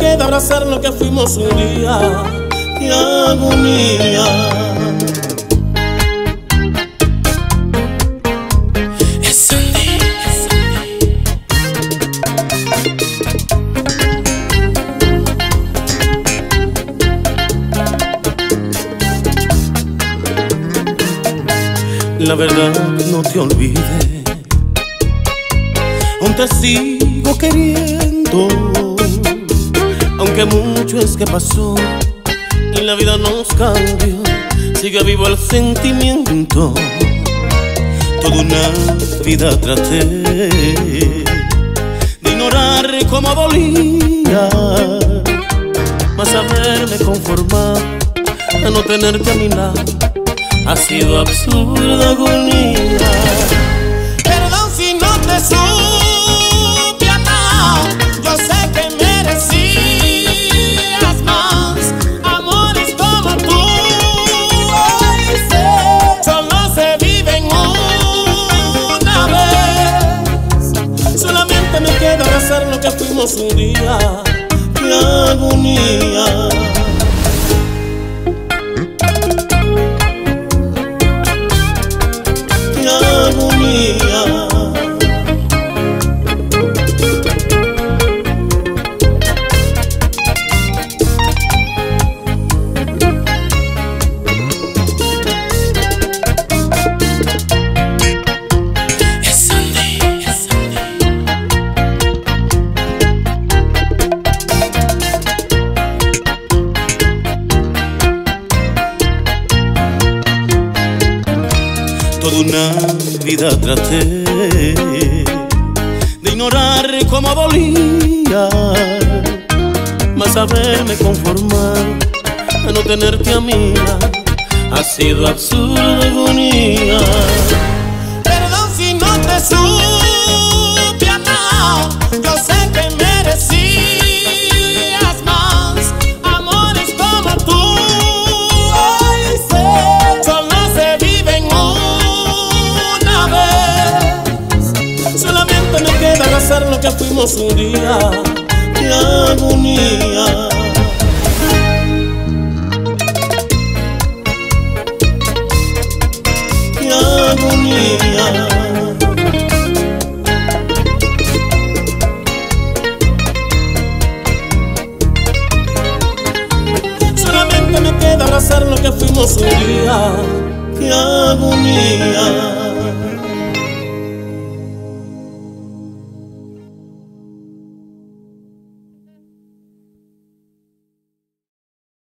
queda abrazar lo que fuimos un día. ¡Qué agonía! La verdad no te olvides, aún te sigo queriendo, aunque mucho es que pasó y la vida nos cambió, sigue vivo el sentimiento. Toda una vida traté de ignorar cómo dolía, mas haberme conformado a no tenerte a mi lado ha sido absurda agonía. Perdón si no te supe amar, yo sé que merecías más amores como tú. Hoy sé, solo se viven una vez. Solamente me queda abrazar lo que fuimos un día. ¡Qué agonía! Toda una vida traté de ignorar cómo dolía, mas haberme conformado a no tenerte a mí ha sido absurda agonía. Perdón si no te supe amar, yo sé que merecías más amores como tú. Hoy sé, solo se viven una vez. Solamente me queda abrazar lo que fuimos un día. ¡Qué agonía! ¡Qué agonía! Solamente me queda abrazar lo que fuimos un día. ¡Qué agonía!